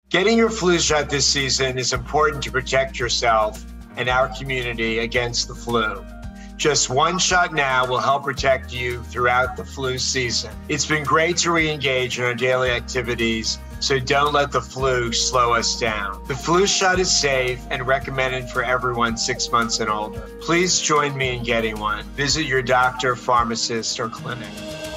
Getting your flu shot this season is important to protect yourself and our community against the flu. Just one shot now will help protect you throughout the flu season. It's been great to re-engage in our daily activities, so don't let the flu slow us down. The flu shot is safe and recommended for everyone 6 months and older. Please join me in getting one. Visit your doctor, pharmacist, or clinic.